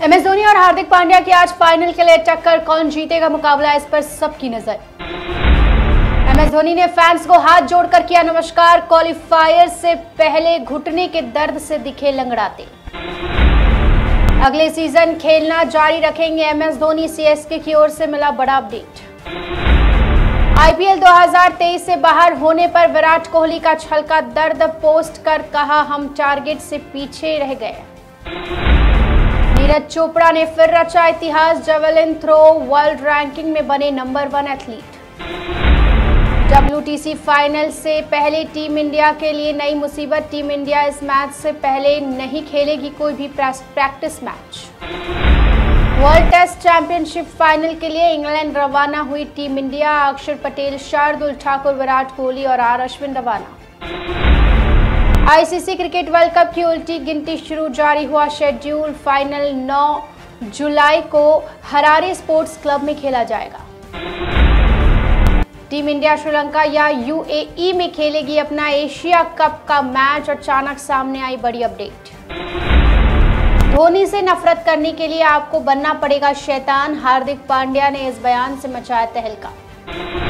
MS Dhoni और हार्दिक पांड्या की आज फाइनल के लिए टक्कर, कौन जीतेगा मुकाबला, इस पर सबकी नजर। MS धोनी ने फैंस को हाथ जोड़कर किया नमस्कार, क्वालिफायर से पहले घुटने के दर्द से दिखे लंगड़ाते। अगले सीजन खेलना जारी रखेंगे MS धोनी, CSK की ओर से मिला बड़ा अपडेट। IPL 2023 से बाहर होने पर विराट कोहली का छलका दर्द, पोस्ट कर कहा हम टारगेट से पीछे रह गए। नीरज चोपड़ा ने फिर रचा इतिहास, जेवलिन थ्रो वर्ल्ड रैंकिंग में बने नंबर 1 एथलीट। WTC फाइनल से पहले टीम इंडिया के लिए नई मुसीबत, टीम इंडिया इस मैच से पहले नहीं खेलेगी कोई भी practice match. World test championship final के लिए इंग्लैंड रवाना हुई टीम इंडिया, अक्षर पटेल, शार्दुल ठाकुर, विराट कोहली और R अश्विन रवाना। ICC क्रिकेट वर्ल्ड कप की उल्टी गिनती शुरू, जारी हुआ शेड्यूल, फाइनल 9 जुलाई को हरारे स्पोर्ट्स क्लब में खेला जाएगा। टीम इंडिया श्रीलंका या UAE में खेलेगी अपना एशिया कप का मैच, अचानक सामने आई बड़ी अपडेट। धोनी से नफरत करने के लिए आपको बनना पड़ेगा शैतान, हार्दिक पांड्या ने इस बयान से मचाया तहलका।